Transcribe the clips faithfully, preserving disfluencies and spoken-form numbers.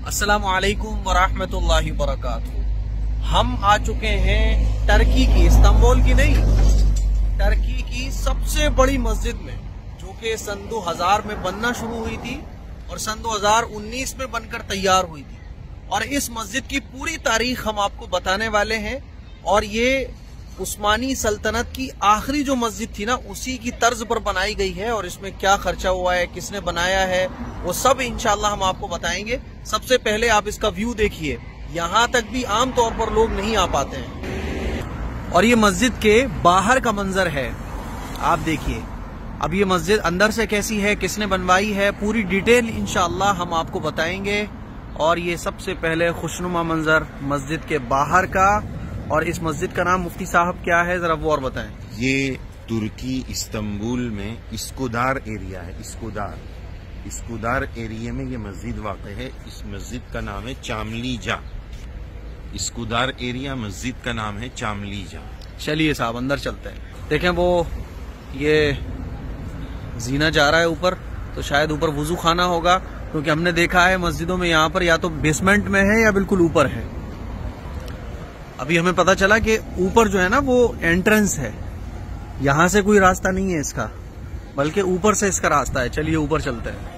अस्सलामु अलैकुम वरहमतुल्लाहि वबरकातुहू। हम आ चुके हैं टर्की की, इस्तांबुल की नहीं, टर्की की सबसे बड़ी मस्जिद में, जो कि सन दो हज़ार में बनना शुरू हुई थी और सन दो हज़ार उन्नीस में बनकर तैयार हुई थी। और इस मस्जिद की पूरी तारीख हम आपको बताने वाले हैं। और ये उस्मानी सल्तनत की आखिरी जो मस्जिद थी ना, उसी की तर्ज पर बनाई गई है। और इसमें क्या खर्चा हुआ है, किसने बनाया है, वो सब इंशाल्लाह हम आपको बताएंगे। सबसे पहले आप इसका व्यू देखिए, यहाँ तक भी आम तौर पर लोग नहीं आ पाते हैं। और ये मस्जिद के बाहर का मंजर है, आप देखिए। अब ये मस्जिद अंदर से कैसी है, किसने बनवाई है, पूरी डिटेल इंशाल्लाह हम आपको बताएंगे। और ये सबसे पहले खुशनुमा मंजर मस्जिद के बाहर का। और इस मस्जिद का नाम मुफ्ती साहब क्या है, जरा वो और बताएं। ये तुर्की इस्तांबुल में इस्कुदार एरिया है। इस्कुदार इस्कुदार एरिया में ये मस्जिद वाक़ है। इस मस्जिद का नाम है चामलीजा। इस्कुदार एरिया मस्जिद का नाम है चामलीजा। चलिए साहब अंदर चलते हैं। देखें वो ये जीना जा रहा है ऊपर, तो शायद ऊपर वुजू खाना होगा, क्योंकि हमने देखा है मस्जिदों में यहाँ पर या तो बेसमेंट में है या बिल्कुल ऊपर है। अभी हमें पता चला कि ऊपर जो है ना वो एंट्रेंस है, यहां से कोई रास्ता नहीं है इसका, बल्कि ऊपर से इसका रास्ता है। चलिए ऊपर चलते हैं।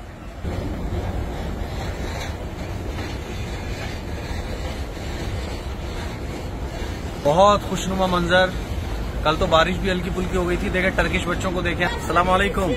बहुत खुशनुमा मंजर। कल तो बारिश भी हल्की फुल्की हो गई थी। देखें टर्किश बच्चों को देखें। अस्सलाम वालेकुम।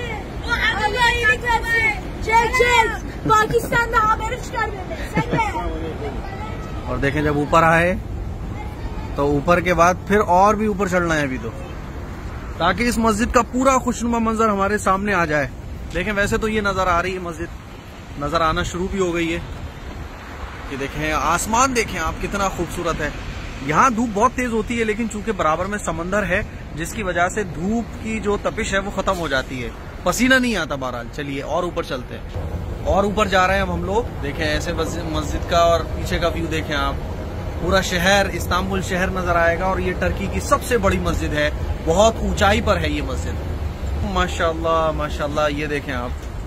और देखें जब ऊपर आए तो ऊपर के बाद फिर और भी ऊपर चढ़ना है अभी तो, ताकि इस मस्जिद का पूरा खुशनुमा मंजर हमारे सामने आ जाए। देखें वैसे तो ये नजर आ रही है, मस्जिद नजर आना शुरू भी हो गई है। ये देखें आसमान, देखें आप कितना खूबसूरत है। यहाँ धूप बहुत तेज होती है, लेकिन चूंकि बराबर में समंदर है, जिसकी वजह से धूप की जो तपिश है वो खत्म हो जाती है, पसीना नहीं आता। बहरहाल चलिए और ऊपर चलते हैं। और ऊपर जा रहे हैं अब हम लोग। देखें ऐसे मस्जिद का और पीछे का व्यू देखें आप, पूरा शहर, इस्तांबुल शहर नजर आएगा। और ये टर्की की सबसे बड़ी मस्जिद है, बहुत ऊंचाई पर है ये मस्जिद। माशाल्लाह माशाल्लाह। ये देखें आप,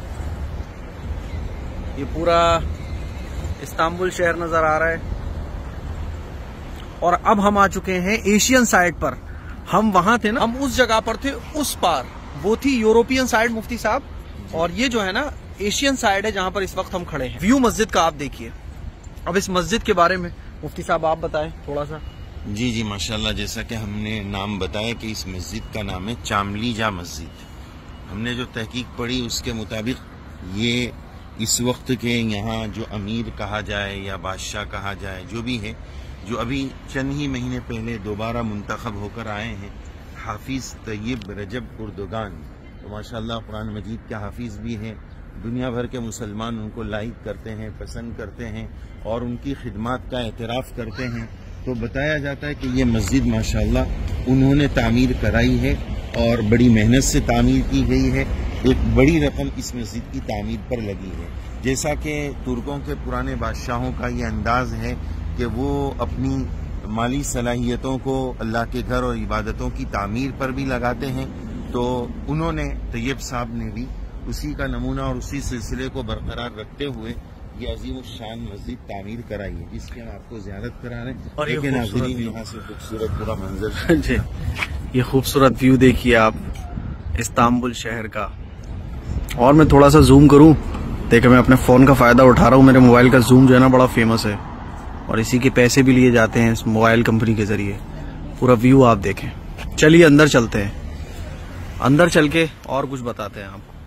ये पूरा इस्तांबुल शहर नजर आ रहा है। और अब हम आ चुके हैं एशियन साइड पर। हम वहां थे ना, हम उस जगह पर थे, उस पार वो थी यूरोपियन साइड मुफ्ती साहब, और ये जो है ना एशियन साइड है जहां पर इस वक्त हम खड़े हैं। व्यू मस्जिद का आप देखिए। अब इस मस्जिद के बारे में मुफ्ती साहब आप बताएं थोड़ा सा। जी जी माशाल्लाह। जैसा कि हमने नाम बताया कि इस मस्जिद का नाम है चामलीजा मस्जिद। हमने जो तहकीक पढ़ी उसके मुताबिक ये इस वक्त के यहाँ जो अमीर कहा जाए या बादशाह कहा जाए, जो भी है, जो अभी चंद ही महीने पहले दोबारा मुंतखब होकर आए हैं, हाफिज तैयब रजब उर्दुगान। तो माशाल्लाह कुरान मजीद के हाफिज भी हैं। दुनिया भर के मुसलमान उनको लाइक करते हैं, पसंद करते हैं और उनकी खिदमत का एतराफ़ करते हैं। तो बताया जाता है कि ये मस्जिद माशाल्लाह उन्होंने तामीर कराई है और बड़ी मेहनत से तामीर की गई है। एक बड़ी रकम इस मस्जिद की तामीर पर लगी है। जैसा कि तुर्कों के पुराने बादशाहों का ये अंदाज है कि वो अपनी माली सलाहियतों को अल्लाह के घर और इबादतों की तामीर पर भी लगाते हैं, तो उन्होंने तैयब साहब ने भी उसी का नमूना और उसी सिलसिले को बरकरार रखते हुए ये अजीम शान मस्जिद तामीर कराई है, जिसकी हम आपको ज़ियारत करा रहे हैं। और लेकिन नाज़रीन यहाँ से खूबसूरत पूरा मंजर जी, ये खूबसूरत व्यू देखिए आप इस्तांबुल शहर का। और मैं थोड़ा सा जूम करूं, देखिए मैं अपने फ़ोन का फ़ायदा उठा रहा हूं। मेरे मोबाइल का जूम जो है ना बड़ा फेमस है, और इसी के पैसे भी लिए जाते हैं इस मोबाइल कंपनी के ज़रिए। पूरा व्यू आप देखें। चलिए अंदर चलते हैं, अंदर चल के और कुछ बताते हैं आपको।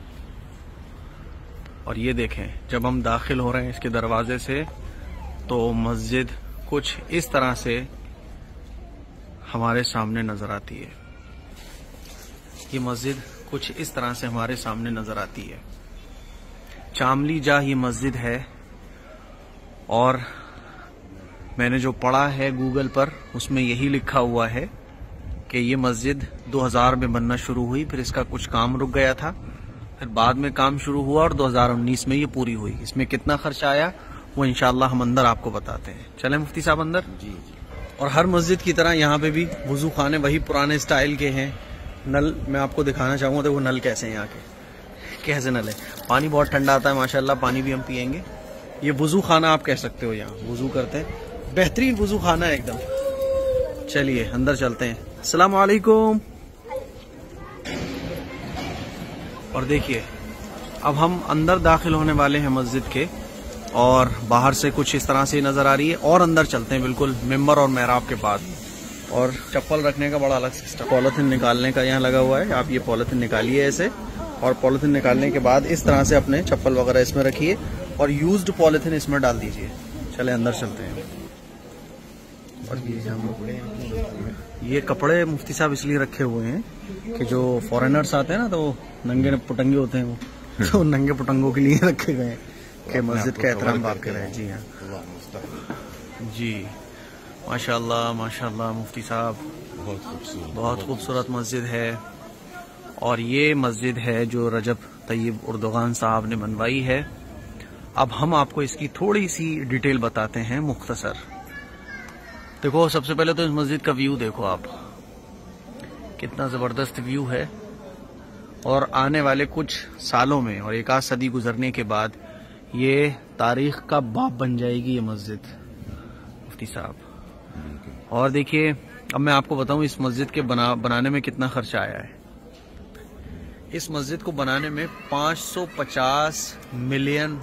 और ये देखें जब हम दाखिल हो रहे हैं इसके दरवाजे से, तो मस्जिद कुछ इस तरह से हमारे सामने नजर आती है। ये मस्जिद कुछ इस तरह से हमारे सामने नजर आती है। चामलीजा ये मस्जिद है। और मैंने जो पढ़ा है गूगल पर, उसमें यही लिखा हुआ है कि ये मस्जिद दो हज़ार में बनना शुरू हुई, फिर इसका कुछ काम रुक गया था, फिर बाद में काम शुरू हुआ और दो हज़ार उन्नीस में ये पूरी हुई। इसमें कितना खर्चा आया वो इंशाल्लाह हम अंदर आपको बताते हैं। चलें मुफ्ती साहब अंदर। जी जी। और हर मस्जिद की तरह यहाँ पे भी वुजू खाने वही पुराने स्टाइल के हैं। नल मैं आपको दिखाना चाहूँगा, तो वो नल कैसे हैं यहाँ के, कैसे नल है। पानी बहुत ठंडा आता है माशाल्लाह, पानी भी हम पियेंगे। ये वुजू खाना आप कह सकते हो, यहाँ वुजू करते हैं, बेहतरीन वुजू खाना है एकदम। चलिए अंदर चलते हैं। अस्सलाम वालेकुम। और देखिए अब हम अंदर दाखिल होने वाले हैं मस्जिद के, और बाहर से कुछ इस तरह से नजर आ रही है, और अंदर चलते हैं बिल्कुल मिंबर और मेहराब के पास। और चप्पल रखने का बड़ा अलग सिस्टम, पॉलिथीन निकालने का यहाँ लगा हुआ है। आप ये पॉलिथीन निकालिए ऐसे, और पॉलिथीन निकालने के बाद इस तरह से अपने चप्पल वगैरह इसमें रखिए और यूज्ड पॉलिथीन इसमें डाल दीजिए। चले अंदर चलते हैं। और ये हम ये कपड़े मुफ्ती साहब इसलिए रखे हुए हैं कि जो फॉरेनर्स आते हैं ना, तो नंगे पुटंगे होते हैं, वो तो नंगे पुटंगों के लिए रखे गए हैं कि मस्जिद का एहतराम बाकी रहे। जी हाँ जी, माशाल्लाह माशाल्लाह मुफ्ती साहब, बहुत खूबसूरत बहुत खूबसूरत मस्जिद है। और ये मस्जिद है जो रजब तैयब उर्दुगान साहब ने बनवाई है। अब हम आपको इसकी थोड़ी सी डिटेल बताते हैं मुख्तसर। देखो सबसे पहले तो इस मस्जिद का व्यू देखो आप, कितना जबरदस्त व्यू है। और आने वाले कुछ सालों में और एक आध सदी गुजरने के बाद ये तारीख का बाप बन जाएगी ये मस्जिद मुफ्ती साहब। और देखिए अब मैं आपको बताऊं इस मस्जिद के बना बनाने में कितना खर्चा आया है। इस मस्जिद को बनाने में पाँच सौ पचास मिलियन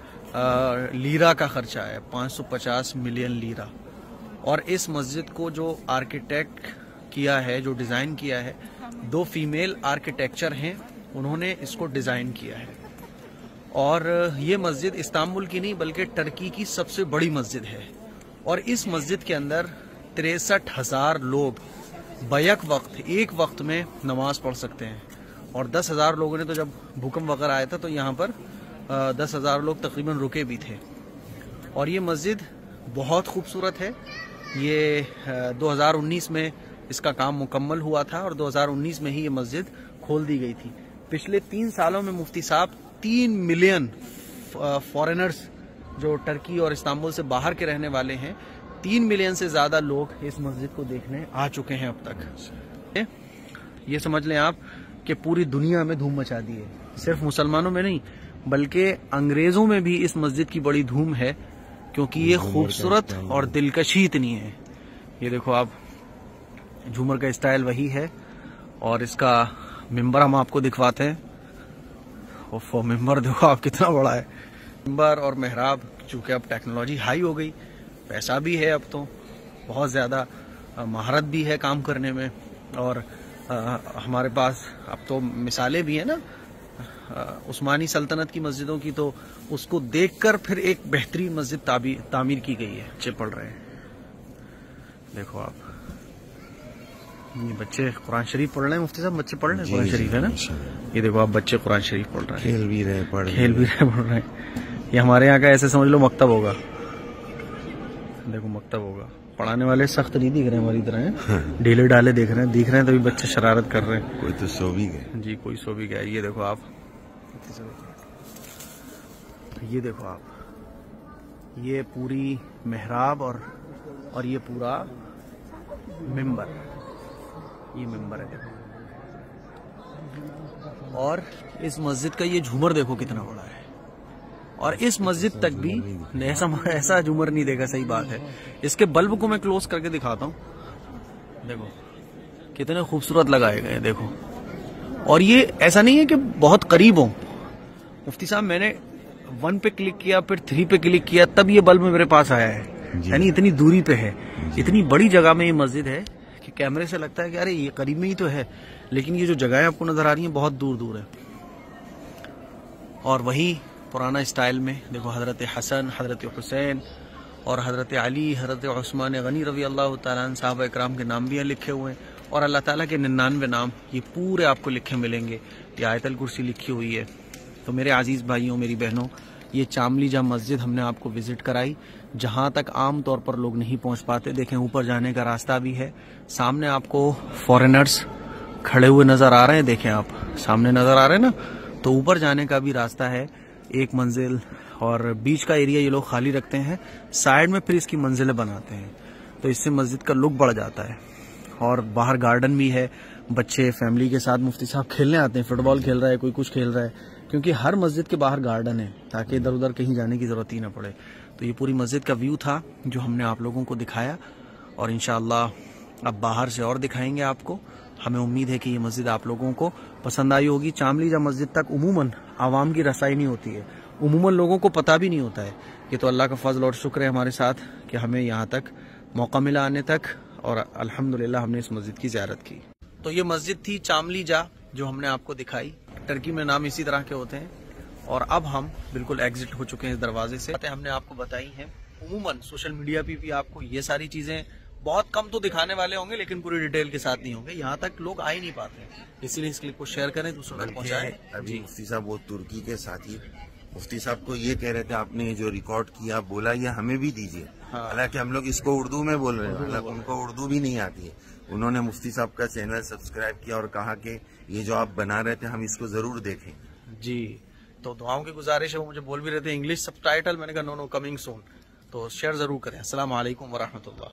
लीरा का खर्चा आया, पाँच सौ पचास मिलियन लीरा। और इस मस्जिद को जो आर्किटेक्ट किया है, जो डिज़ाइन किया है, दो फीमेल आर्किटेक्चर हैं, उन्होंने इसको डिज़ाइन किया है। और ये मस्जिद इस्तांबुल की नहीं बल्कि टर्की की सबसे बड़ी मस्जिद है। और इस मस्जिद के अंदर तिरसठ हजार लोग बैक वक्त एक वक्त में नमाज पढ़ सकते हैं। और दस हजार लोगों ने तो जब भूकंप वगैरह आया था तो यहाँ पर दस हजार लोग तकरीबन रुके भी थे। और ये मस्जिद बहुत खूबसूरत है। ये दो हज़ार उन्नीस में इसका काम मुकम्मल हुआ था और दो हज़ार उन्नीस में ही ये मस्जिद खोल दी गई थी। पिछले तीन सालों में मुफ्ती साहब तीन मिलियन फॉरेनर्स जो टर्की और इस्तांबुल से बाहर के रहने वाले हैं, तीन मिलियन से ज्यादा लोग इस मस्जिद को देखने आ चुके हैं अब तक। ये समझ लें आप कि पूरी दुनिया में धूम मचा दी है, सिर्फ मुसलमानों में नहीं बल्कि अंग्रेजों में भी इस मस्जिद की बड़ी धूम है, क्योंकि ये खूबसूरत और दिलकशी इतनी है। ये देखो आप, झूमर का स्टाइल वही है। और इसका मिंबर हम आपको दिखवाते हैं। ओफो, मिंबर देखो आप कितना बड़ा है। मिंबर और मेहराब, चूंकि अब टेक्नोलॉजी हाई हो गई, पैसा भी है, अब तो बहुत ज़्यादा महारत भी है काम करने में। और आ, हमारे पास अब तो मिसालें भी हैं ना आ, उस्मानी सल्तनत की मस्जिदों की, तो उसको देखकर फिर एक बेहतरीन मस्जिद तामीर की गई है। बच्चे पढ़ रहे हैं, देखो आप, ये बच्चे कुरान शरीफ पढ़ रहे हैं। मुफ्ती साहब बच्चे पढ़ रहे हैं कुरान शरीफ, है ना? ये देखो आप, बच्चे कुरान शरीफ पढ़ रहे हैं, खेल भी रहे पढ़ खेल भी रहे पढ़ रहे हैं। ये हमारे यहाँ का ऐसे समझ लो मकतब होगा। देखो मकतब होगा, पढ़ाने वाले सख्त नहीं दिख रहे हैं हमारी तरह, ढीले ढाले देख रहे हैं दिख रहे हैं तभी बच्चे शरारत कर रहे हैं। कोई तो सो भी गए जी, कोई सो भी गया। ये देखो आप, ये देखो आप, ये पूरी मेहराब और और ये पूरा मिंबर, ये मिंबर है देखो। और इस मस्जिद का ये झूमर देखो कितना बड़ा है। और इस मस्जिद तक भी ऐसा ऐसा झूमर नहीं देखा, सही बात है। इसके बल्ब को मैं क्लोज करके दिखाता हूँ, देखो कितने खूबसूरत लगाए गए, देखो। और ये ऐसा नहीं है कि बहुत करीब हो। मुफ्ती साहब मैंने वन पे क्लिक किया, फिर थ्री पे क्लिक किया, तब ये बल्ब मेरे पास आया है। यानी इतनी दूरी पे है, इतनी बड़ी जगह में ये मस्जिद है कि कैमरे से लगता है कि अरे ये करीब में ही तो है, लेकिन ये जो जगह आपको नजर आ रही है बहुत दूर दूर है। और वही पुराना स्टाइल में देखो, हजरत हसन, हजरत हुसैन और हजरत अली, हजरत उस्मान गनी रज़ी अल्लाह तआला अन्हु साहब इकराम के नाम भी लिखे हुए हैं। और अल्लाह ताला के निन्यानवे नाम ये पूरे आपको लिखे मिलेंगे। ये आयतल कुर्सी लिखी हुई है। तो मेरे अजीज़ भाइयों, मेरी बहनों, ये चामली जा मस्जिद हमने आपको विजिट कराई, जहाँ तक आम तौर पर लोग नहीं पहुँच पाते। देखें ऊपर जाने का रास्ता भी है, सामने आपको फॉरेनर्स खड़े हुए नज़र आ रहे हैं, देखें आप सामने नज़र आ रहे हैं ना, तो ऊपर जाने का भी रास्ता है, एक मंजिल। और बीच का एरिया ये लोग खाली रखते हैं, साइड में फिर इसकी मंजिलें बनाते हैं, तो इससे मस्जिद का लुक बढ़ जाता है। और बाहर गार्डन भी है, बच्चे फैमिली के साथ मुफ्ती साहब खेलने आते हैं, फुटबॉल खेल रहा है कोई, कुछ खेल रहा है, क्योंकि हर मस्जिद के बाहर गार्डन है ताकि इधर उधर कहीं जाने की जरूरत ही ना पड़े। तो ये पूरी मस्जिद का व्यू था जो हमने आप लोगों को दिखाया, और इंशाअल्लाह अब बाहर से और दिखाएंगे आपको। हमें उम्मीद है कि ये मस्जिद आप लोगों को पसंद आई होगी। चामलीजा मस्जिद तक उमूमन आवाम की रसाई नहीं होती है, उमूमन लोगों को पता भी नहीं होता है। ये तो अल्लाह का फजल और शुक्र है हमारे साथ कि हमें यहाँ तक मौका मिला आने तक, और अल्हम्दुलिल्लाह हमने इस मस्जिद की ज़ियारत की। तो ये मस्जिद थी चामलीजा जो हमने आपको दिखाई। टर्की में नाम इसी तरह के होते हैं। और अब हम बिल्कुल एग्जिट हो चुके हैं इस दरवाजे से। हमने आपको बताई हैं, उमूमन सोशल मीडिया पे भी आपको ये सारी चीज़ें बहुत कम तो दिखाने वाले होंगे, लेकिन पूरी डिटेल के साथ नहीं होंगे। यहाँ तक लोग आ ही नहीं पाते, इसीलिए इस क्लिप को शेयर करें, दूसरों तक पहुँचाएं। अभी मुफ्ती साहब वो तुर्की के साथी मुफ्ती साहब को ये कह रहे थे, आपने जो रिकॉर्ड किया बोला ये हमें भी दीजिए। हाँ। हालांकि हम लोग इसको उर्दू में बोल रहे हैं, हालांकि उनको उर्दू भी नहीं आती है। उन्होंने मुफ्ती साहब का चैनल सब्सक्राइब किया और कहा कि ये जो आप बना रहे थे हम इसको जरूर देखें। जी, तो दुआओं की गुजारिश है। वो मुझे बोल भी रहे थे इंग्लिश सबटाइटल, मैंने कहा नो नो कमिंग सून। तो शेयर जरूर करें। अस्सलाम वालेकुम वरहमतुल्लाह।